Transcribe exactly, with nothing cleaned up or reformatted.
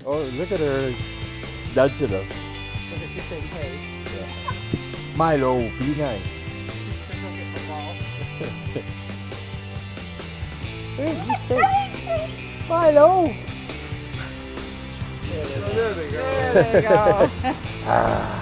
Oh, look at her nudging him. Look at you saying, hey. Yeah. Milo, be nice. She's gonna get the ball. Hey, you stay. Milo! There they go. There they go. Ah.